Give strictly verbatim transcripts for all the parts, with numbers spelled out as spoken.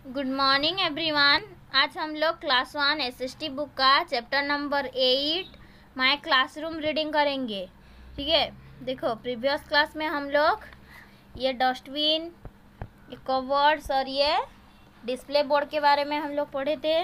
Good morning everyone. आज हम लोग क्लास वन एसएसटी बुक का chapter number eight my classroom reading करेंगे। ठीक है, देखो प्रीवियस क्लास में हम लोग ये डस्टबिन, ये कवर्ड्स और ये डिस्प्ले बोर्ड के बारे में हम लोग पढ़े थे।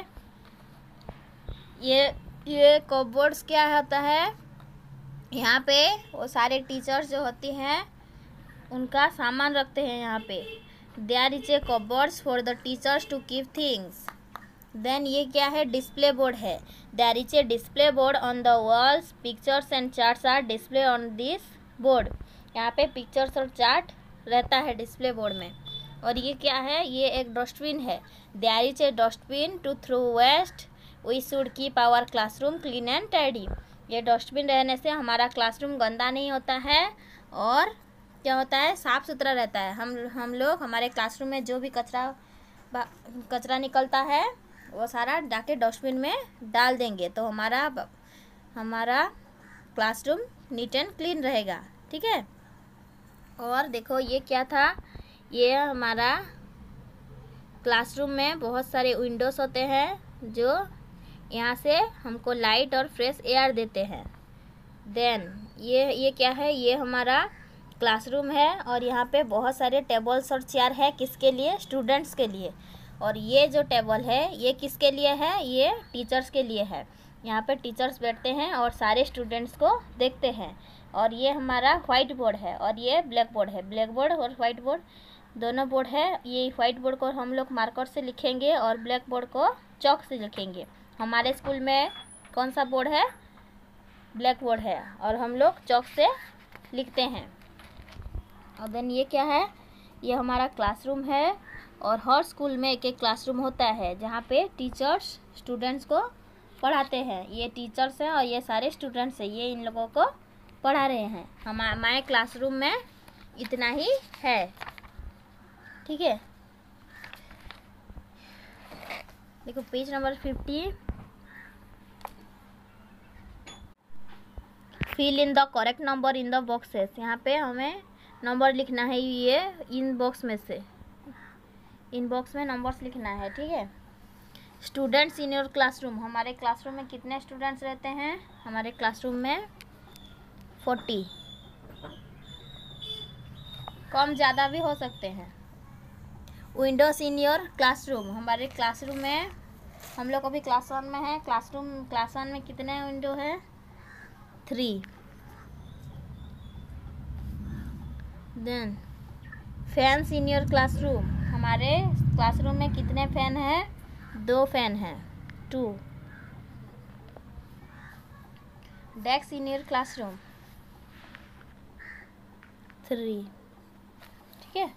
ये ये कवर्ड्स क्या होता है, यहाँ पे वो सारे टीचर्स जो होती हैं उनका सामान रखते हैं। यहाँ पे there is a cupboards for the teachers to keep things. Then ये क्या है, डिस्प्ले बोर्ड है। There is a display board on the walls, pictures and charts are display on this board. यहाँ पे पिक्चर्स और चार्ट रहता है display board में। और ये क्या है, ये एक डस्टबिन है। There is a dustbin to throw waste, we should keep our classroom clean and tidy. ये डस्टबिन रहने से हमारा क्लासरूम गंदा नहीं होता है और क्या होता है, साफ़ सुथरा रहता है। हम हम लोग हमारे क्लासरूम में जो भी कचरा कचरा निकलता है वो सारा जाके डस्टबिन में डाल देंगे तो हमारा हमारा क्लासरूम नीट एंड क्लीन रहेगा। ठीक है, और देखो ये क्या था, ये हमारा क्लासरूम में बहुत सारे विंडोज़ होते हैं जो यहाँ से हमको लाइट और फ्रेश एयर देते हैं। देन ये ये क्या है, ये हमारा क्लासरूम है और यहाँ पे बहुत सारे टेबल्स और चेयर है। किसके लिए, स्टूडेंट्स के लिए। और ये जो टेबल है ये किसके लिए है, ये टीचर्स के लिए है। यहाँ पे टीचर्स बैठते हैं और सारे स्टूडेंट्स को देखते हैं। और ये हमारा वाइट बोर्ड है और ये ब्लैक बोर्ड है। ब्लैक बोर्ड और वाइट बोर्ड दोनों बोर्ड है। ये वाइट बोर्ड को हम लोग मार्कर से लिखेंगे और ब्लैक बोर्ड को चॉक से लिखेंगे। हमारे स्कूल में कौन सा बोर्ड है, ब्लैक बोर्ड है और हम लोग चॉक से लिखते हैं। और देन ये क्या है, ये हमारा क्लासरूम है और हर स्कूल में एक एक क्लासरूम होता है जहाँ पे टीचर्स स्टूडेंट्स को पढ़ाते हैं। ये टीचर्स हैं और ये सारे स्टूडेंट्स हैं, ये इन लोगों को पढ़ा रहे हैं। हम हमारे क्लासरूम में इतना ही है। ठीक है, देखो page number fifty. Fill in the correct number in the boxes. यहाँ पे हमें नंबर लिखना है, ये इन बॉक्स में से इन बॉक्स में नंबर्स लिखना है। ठीक है, स्टूडेंट्स इन योर क्लासरूम। हमारे क्लासरूम में कितने स्टूडेंट्स रहते हैं, हमारे क्लासरूम में फोर्टी, कम ज़्यादा भी हो सकते हैं। Windows in your classroom. हमारे क्लासरूम में, हम लोग अभी क्लास वन में है, क्लासरूम क्लास वन में कितने विंडो है, three. Then fans in your classroom. हमारे क्लासरूम में कितने फैन हैं, दो फैन हैं, two. Desk in your classroom, three. ठीक है,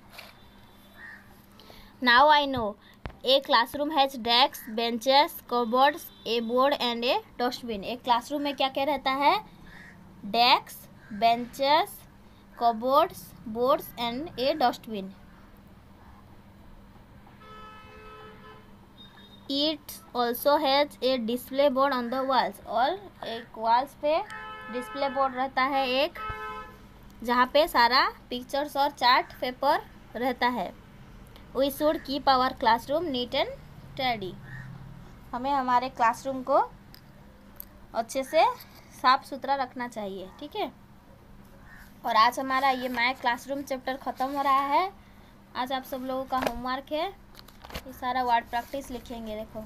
now I know a classroom has desk, benches, cupboards, a board and a dustbin. एक क्लासरूम में क्या क्या रहता है, desk, benches, cupboards, boards and a dustbin. It also has a display board on the walls. और एक walls पे display board रहता है एक, जहाँ पे सारा पिक्चर्स और चार्ट पेपर रहता है। We should keep our classroom neat and tidy. हमें हमारे क्लासरूम को अच्छे से साफ सुथरा रखना चाहिए। ठीक है, और आज हमारा ये माय क्लासरूम चैप्टर ख़त्म हो रहा है। आज आप सब लोगों का होमवर्क है, ये सारा वर्ड प्रैक्टिस लिखेंगे। देखो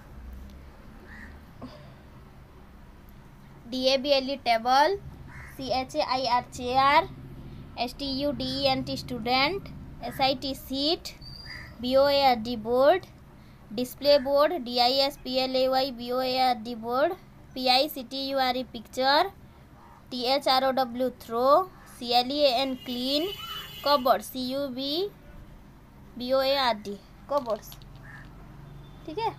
D A B L E table, C H A I R chair, S T U D E N T student, S I T seat, B O A R D board, display board, D I S P L A Y B O A R D board, P I C T U R E picture, T H R O W throw, C L E N clean, cupboard, C you B B O A R D cupboards. ठीक है,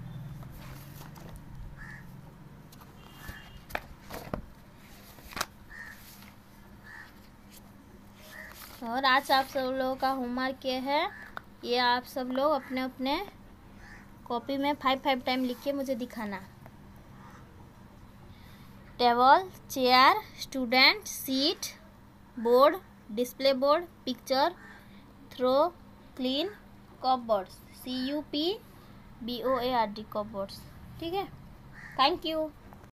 और आज आप सब लोगों का homework ये है, ये आप सब लोग अपने अपने कॉपी में फाइव फाइव टाइम लिख के मुझे दिखाना। Table, chair, student, seat, board, display board, picture, throw, clean, cupboards, C U P B O A R D, cupboards. ठीक है, थैंक यू।